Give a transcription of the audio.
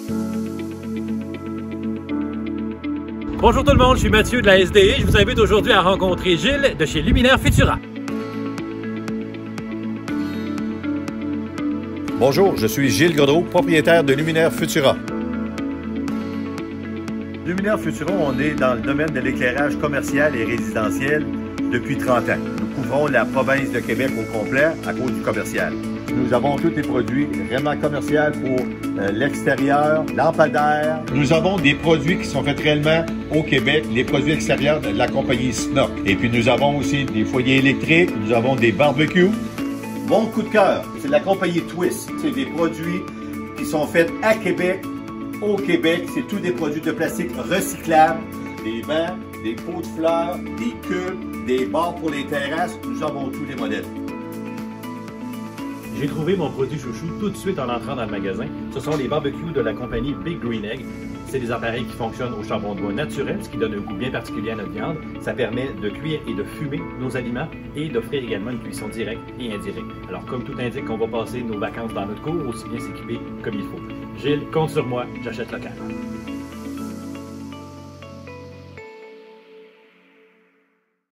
Bonjour tout le monde, je suis Mathieu de la SDE. Je vous invite aujourd'hui à rencontrer Gilles de chez Luminaire Futura. Bonjour, je suis Gilles Godreau, propriétaire de Luminaire Futura. Luminaire Futura, on est dans le domaine de l'éclairage commercial et résidentiel depuis 30 ans. Nous couvrons la province de Québec au complet à cause du commercial. Nous avons tous les produits vraiment commerciaux pour l'extérieur, lampadaires. Nous avons des produits qui sont faits réellement au Québec, les produits extérieurs de la compagnie Snock. Et puis nous avons aussi des foyers électriques, nous avons des barbecues. Mon coup de cœur, c'est la compagnie Twist. C'est des produits qui sont faits à Québec, au Québec. C'est tous des produits de plastique recyclables, des bancs, des pots de fleurs, des cubes, des barres pour les terrasses. Nous avons tous les modèles. J'ai trouvé mon produit chouchou tout de suite en entrant dans le magasin. Ce sont les barbecues de la compagnie Big Green Egg. C'est des appareils qui fonctionnent au charbon de bois naturel, ce qui donne un goût bien particulier à notre viande. Ça permet de cuire et de fumer nos aliments et d'offrir également une cuisson directe et indirecte. Alors comme tout indique qu'on va passer nos vacances dans notre cour, aussi bien s'équiper comme il faut. Gilles, compte sur moi, j'achète local.